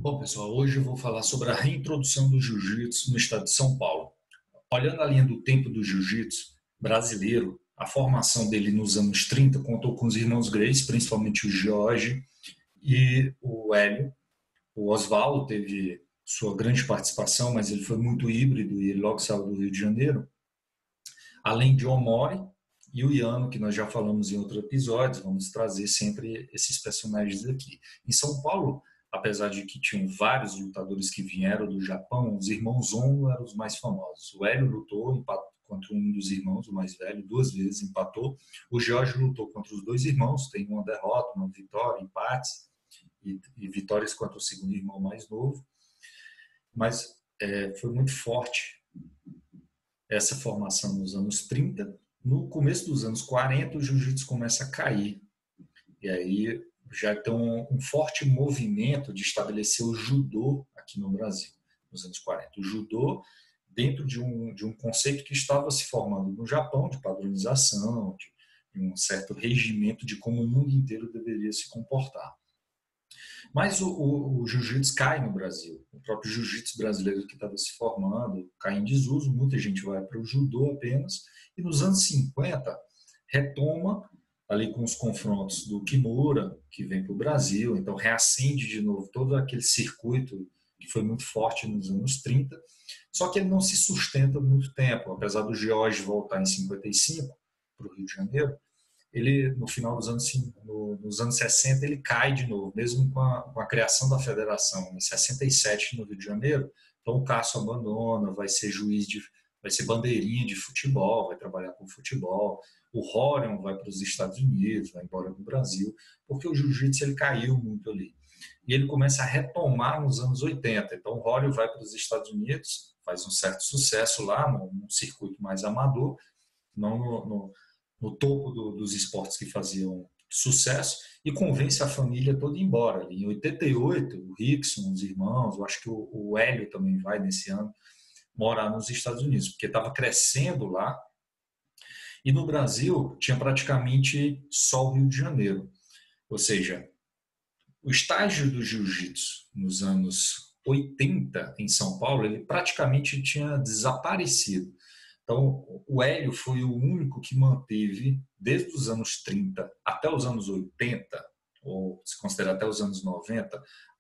Bom, pessoal, hoje eu vou falar sobre a reintrodução do jiu-jitsu no estado de São Paulo. Olhando a linha do tempo do jiu-jitsu brasileiro, a formação dele nos anos 30 contou com os irmãos Gracie, principalmente o Jorge e o Hélio. O Oswaldo teve sua grande participação, mas ele foi muito híbrido e ele logo saiu do Rio de Janeiro. Além de Omori e o Yano, que nós já falamos em outros episódios, vamos trazer sempre esses personagens aqui. Em São Paulo, apesar de que tinham vários lutadores que vieram do Japão, os irmãos Ono eram os mais famosos. O Hélio lutou, empatou contra um dos irmãos, o mais velho, duas vezes empatou. O Jorge lutou contra os dois irmãos, tem uma derrota, uma vitória, empates e vitórias contra o segundo irmão mais novo. Mas foi muito forte essa formação nos anos 30. No começo dos anos 40, o jiu-jitsu começa a cair. E aí já tem um forte movimento de estabelecer o judô aqui no Brasil, nos anos 40. O judô dentro de um conceito que estava se formando no Japão, de padronização, de um certo regimento de como o mundo inteiro deveria se comportar. Mas o jiu-jitsu cai no Brasil. O próprio jiu-jitsu brasileiro que estava se formando cai em desuso, muita gente vai para o judô apenas, e nos anos 50 retoma ali com os confrontos do Kimura, que vem para o Brasil, então reacende de novo todo aquele circuito que foi muito forte nos anos 30, só que ele não se sustenta muito tempo, apesar do George voltar em 55 para o Rio de Janeiro, ele no final dos anos, nos anos 60 ele cai de novo, mesmo com a criação da federação em 67 no Rio de Janeiro, então o Cássio abandona, vai ser vai ser bandeirinha de futebol, vai trabalhar com futebol. O Rorion vai para os Estados Unidos, vai embora do Brasil, porque o jiu-jitsu ele caiu muito ali. E ele começa a retomar nos anos 80. Então o Rorion vai para os Estados Unidos, faz um certo sucesso lá, num circuito mais amador, não no topo dos esportes que faziam sucesso, e convence a família toda a ir embora. Em 88, o Rickson, os irmãos, eu acho que o Hélio também vai nesse ano, morar nos Estados Unidos, porque estava crescendo lá. E no Brasil tinha praticamente só o Rio de Janeiro. Ou seja, o estágio do jiu-jitsu nos anos 80 em São Paulo, ele praticamente tinha desaparecido. Então, o Hélio foi o único que manteve, desde os anos 30 até os anos 80, ou se considerar até os anos 90,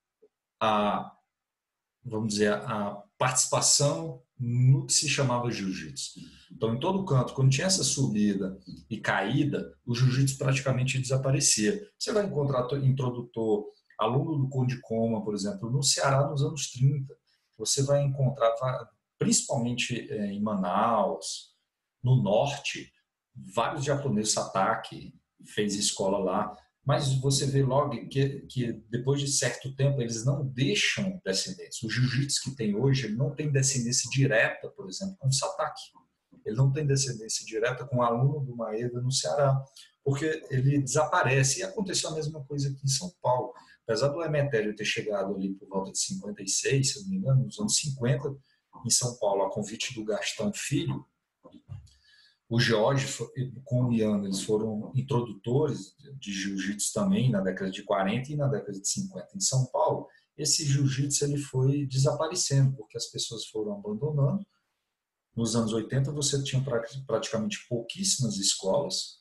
a, vamos dizer, a participação no que se chamava jiu-jitsu. Então, em todo canto, quando tinha essa subida e caída, o jiu-jitsu praticamente desaparecia. Você vai encontrar introdutor, aluno do Conde Coma, por exemplo, no Ceará nos anos 30. Você vai encontrar, principalmente em Manaus, no norte, vários japoneses, Satake fez escola lá, mas você vê logo que depois de certo tempo eles não deixam descendência. O jiu-jitsu que tem hoje, ele não tem descendência direta, por exemplo, com o Satake. Ele não tem descendência direta com o aluno do Maeda no Ceará, porque ele desaparece. E aconteceu a mesma coisa aqui em São Paulo. Apesar do Emetério ter chegado ali por volta de 56, se não me engano, nos anos 50, em São Paulo, a convite do Gastão Filho, o George com o Ian, eles foram introdutores de jiu-jitsu também na década de 40 e na década de 50 em São Paulo. Esse jiu-jitsu ele foi desaparecendo, porque as pessoas foram abandonando. Nos anos 80 você tinha praticamente pouquíssimas escolas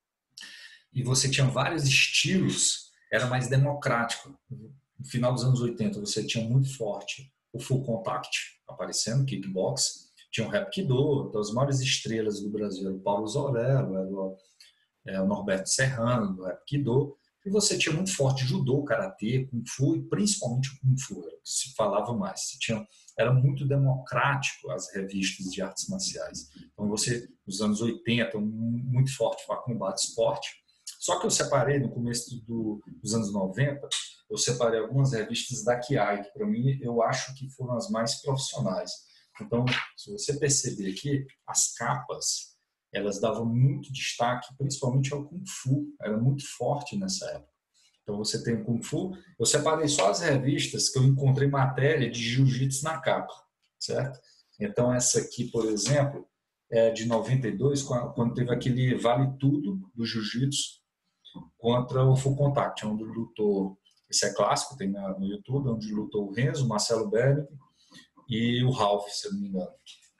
e você tinha vários estilos, era mais democrático. No final dos anos 80 você tinha muito forte o full contact aparecendo, kickbox, tinha o Hapkido, então as maiores estrelas do Brasil eram o Paulo Zorello, era o Norberto Serrano, do Hapkido, e você tinha muito forte judô, karatê, kung fu, e principalmente o kung fu, era o que se falava mais. Era muito democrático as revistas de artes marciais. Então você, nos anos 80, muito forte para combate esporte. Só que eu separei, no começo dos anos 90, eu separei algumas revistas da Kiai, que para mim eu acho que foram as mais profissionais. Então, se você perceber aqui, as capas, elas davam muito destaque, principalmente ao Kung Fu, era muito forte nessa época. Então, você tem o Kung Fu, eu separei só as revistas que eu encontrei matéria de jiu-jitsu na capa, certo? Então, essa aqui, por exemplo, é de 92, quando teve aquele Vale Tudo do jiu-jitsu contra o Full Contact, onde lutou Esse é clássico, tem no YouTube, onde lutou o Renzo, o Marcelo Belli e o Ralph, se eu não me engano.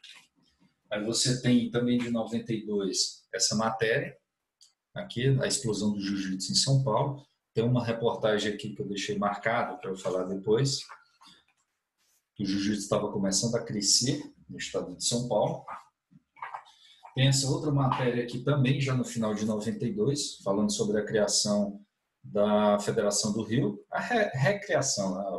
Aí você tem também de 92 essa matéria, aqui, a explosão do jiu-jitsu em São Paulo. Tem uma reportagem aqui que eu deixei marcada para eu falar depois, que o jiu-jitsu estava começando a crescer no estado de São Paulo. Tem essa outra matéria aqui também, já no final de 92, falando sobre a criação da Federação do Rio, a recriação, né?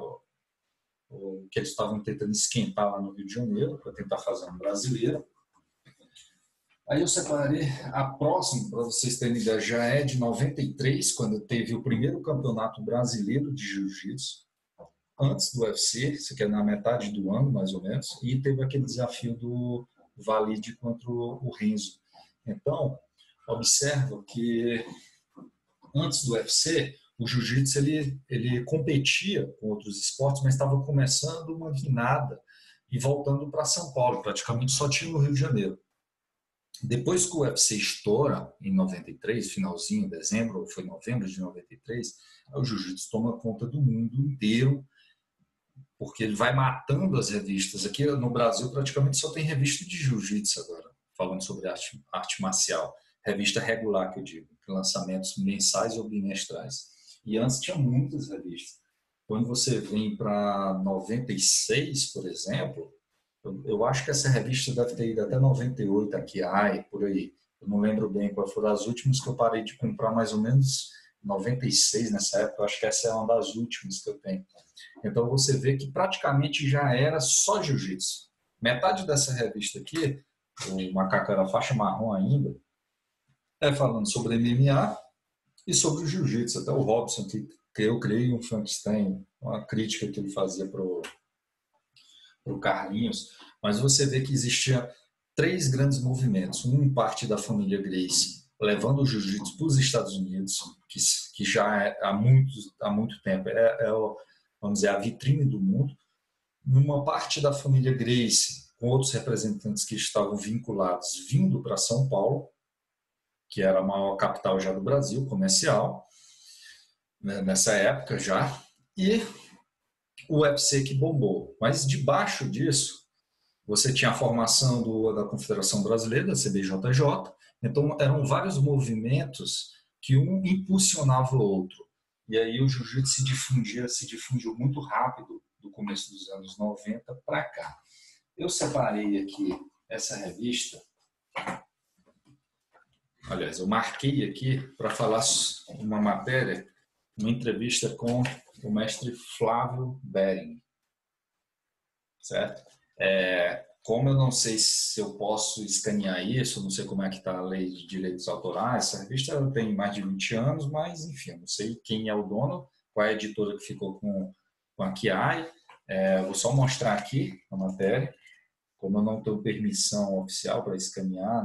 O que eles estavam tentando esquentar lá no Rio de Janeiro, para tentar fazer um brasileiro. Aí eu separei a próxima, para vocês terem ideia, já é de 93, quando teve o primeiro campeonato brasileiro de jiu-jitsu, antes do UFC, isso aqui é na metade do ano, mais ou menos, e teve aquele desafio do Valide contra o Renzo. Então, observa que antes do UFC, o jiu-jitsu ele competia com outros esportes, mas estava começando uma guinada e voltando para São Paulo, praticamente só tinha no Rio de Janeiro. Depois que o UFC estoura, em 93, finalzinho, dezembro, ou foi novembro de 93, o jiu-jitsu toma conta do mundo inteiro, porque ele vai matando as revistas. Aqui no Brasil praticamente só tem revista de jiu-jitsu agora, falando sobre arte marcial. Revista regular, que eu digo, lançamentos mensais ou bimestrais. E antes tinha muitas revistas. Quando você vem para 96, por exemplo, eu acho que essa revista deve ter ido até 98, aqui, por aí. Eu não lembro bem quais foram as últimas que eu parei de comprar, mais ou menos 96 nessa época. Eu acho que essa é uma das últimas que eu tenho. Então você vê que praticamente já era só jiu-jitsu. Metade dessa revista aqui, o Macaco era faixa marrom ainda, é falando sobre MMA e sobre o jiu-jitsu. Até o Robson, que eu criei um Frankenstein, uma crítica que ele fazia para o Carlinhos, mas você vê que existia 3 grandes movimentos. Um parte da família Gracie, levando o jiu-jitsu para os Estados Unidos, que já é, há muito tempo vamos dizer, a vitrine do mundo. Numa parte da família Gracie, com outros representantes que estavam vinculados, vindo para São Paulo, que era a maior capital já do Brasil, comercial, né, nessa época já, e o UFC que bombou. Mas debaixo disso, você tinha a formação da Confederação Brasileira, da CBJJ, então eram vários movimentos que um impulsionava o outro. E aí o jiu-jitsu se difundiu muito rápido do começo dos anos 90 para cá. Eu separei aqui essa revista, aliás, eu marquei aqui para falar uma matéria, uma entrevista com o mestre Flávio Bering, certo? Como eu não sei se eu posso escanear isso, não sei como é que está a lei de direitos autorais, essa revista tem mais de 20 anos, mas enfim, eu não sei quem é o dono, qual é a editora que ficou com a Kiai. Vou só mostrar aqui a matéria, como eu não tenho permissão oficial para escanear,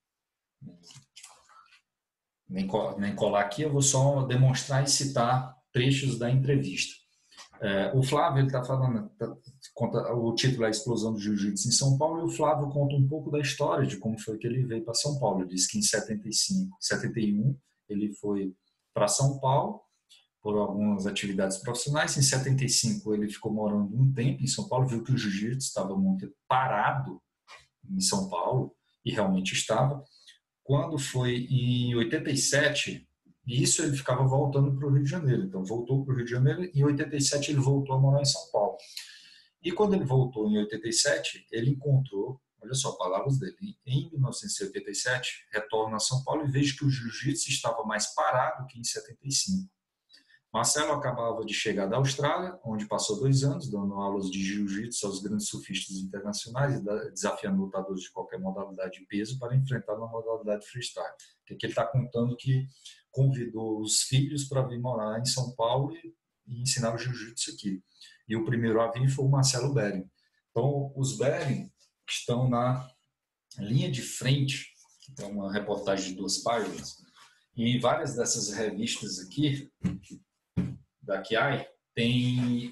nem colar aqui, eu vou só demonstrar e citar trechos da entrevista. O Flávio, ele está falando, o título é A Explosão do Jiu-Jitsu em São Paulo, e o Flávio conta um pouco da história de como foi que ele veio para São Paulo. Ele disse que em 71, ele foi para São Paulo por algumas atividades profissionais. Em 75, ele ficou morando um tempo em São Paulo, viu que o jiu-jitsu estava muito parado em São Paulo, e realmente estava. Quando foi em 87, e isso ele ficava voltando para o Rio de Janeiro. Então, voltou para o Rio de Janeiro e em 87 ele voltou a morar em São Paulo. E quando ele voltou em 87, ele encontrou, olha só, palavras dele, em 1987, retorna a São Paulo e vejo que o jiu-jitsu estava mais parado que em 75. Marcelo acabava de chegar da Austrália, onde passou 2 anos dando aulas de jiu-jitsu aos grandes surfistas internacionais, desafiando lutadores de qualquer modalidade de peso para enfrentar uma modalidade freestyle. Que ele está contando que convidou os filhos para vir morar em São Paulo e ensinar o jiu-jitsu aqui. E o primeiro a vir foi o Marcelo Bering. Então, os Bering estão na linha de frente, é uma reportagem de 2 páginas, e várias dessas revistas aqui, da Kiai, tem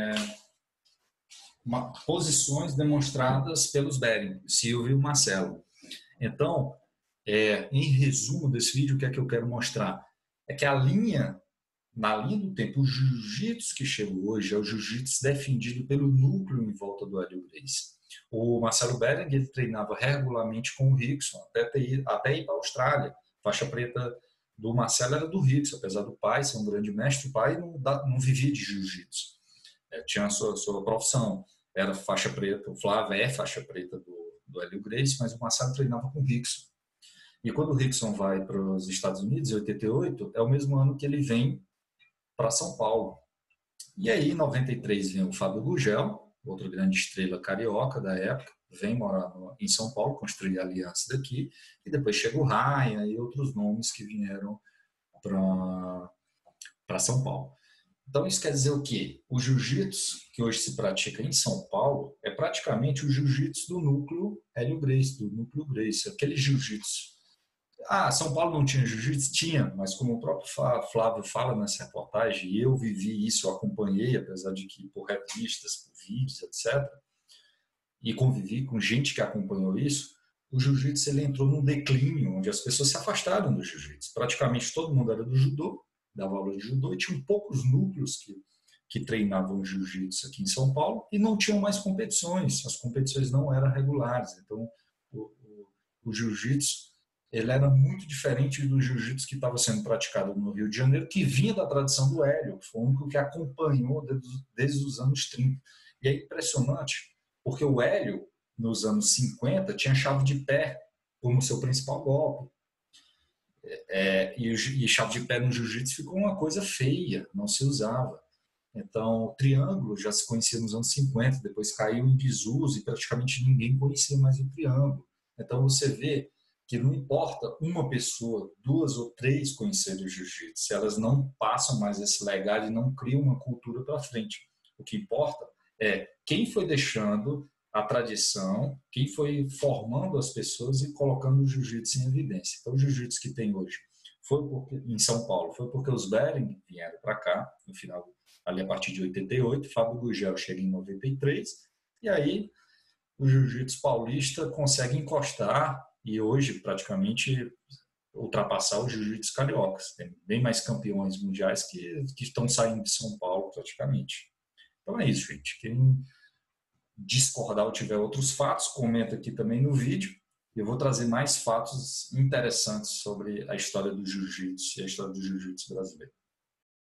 posições demonstradas pelos Bering, Silvio e Marcelo. Então, em resumo desse vídeo, o que é que eu quero mostrar? É que a linha na linha do tempo, o jiu-jitsu que chegou hoje é o jiu-jitsu defendido pelo núcleo em volta do Hélio Gracie. O Marcelo Belling, ele treinava regularmente com o Rickson, até ir para a Austrália. Faixa preta do Marcelo era do Rickson, apesar do pai ser um grande mestre, o pai não vivia de jiu-jitsu. Tinha a sua profissão, era faixa preta, o Flávio é faixa preta do Hélio Gracie, mas o Marcelo treinava com o Rickson. E quando o Rickson vai para os Estados Unidos, em 88, é o mesmo ano que ele vem para São Paulo. E aí, em 93, vem o Fábio Gugel, outra grande estrela carioca da época, vem morar em São Paulo, construir a aliança daqui, e depois chega o Ryan e outros nomes que vieram para São Paulo. Então, isso quer dizer o quê? O jiu-jitsu, que hoje se pratica em São Paulo, é praticamente o jiu-jitsu do núcleo Hélio Gracie, do núcleo Gracie, aquele jiu-jitsu. São Paulo não tinha jiu-jitsu? Tinha, mas como o próprio Flávio fala nessa reportagem, e eu vivi isso, eu acompanhei, apesar de que por revistas, por vídeos, etc., e convivi com gente que acompanhou isso, o jiu-jitsu ele entrou num declínio, onde as pessoas se afastaram do jiu-jitsu. Praticamente todo mundo era do judô, dava aula de judô, e tinham poucos núcleos que treinavam jiu-jitsu aqui em São Paulo, e não tinham mais competições, as competições não eram regulares. Então, o jiu-jitsu ele era muito diferente do jiu-jitsu que estava sendo praticado no Rio de Janeiro, que vinha da tradição do Hélio, que foi o único que acompanhou desde os anos 30. E é impressionante, porque o Hélio, nos anos 50, tinha chave de pé como seu principal golpe. E chave de pé no jiu-jitsu ficou uma coisa feia, não se usava. Então, o triângulo já se conhecia nos anos 50, depois caiu em desuso e praticamente ninguém conhecia mais o triângulo. Então, você vê que não importa uma pessoa, duas ou três conhecerem o jiu-jitsu, se elas não passam mais esse legado e não criam uma cultura para frente. O que importa é quem foi deixando a tradição, quem foi formando as pessoas e colocando o jiu-jitsu em evidência. Então, o jiu-jitsu que tem hoje em São Paulo foi porque os Belling vieram para cá, no final, ali a partir de 88, Fábio Gugel chega em 93, e aí o jiu-jitsu paulista consegue encostar e hoje praticamente ultrapassar os jiu-jitsu cariocas. Tem bem mais campeões mundiais que estão saindo de São Paulo praticamente. Então é isso, gente. Quem discordar ou tiver outros fatos, comenta aqui também no vídeo. Eu vou trazer mais fatos interessantes sobre a história do jiu-jitsu e a história do jiu-jitsu brasileiro.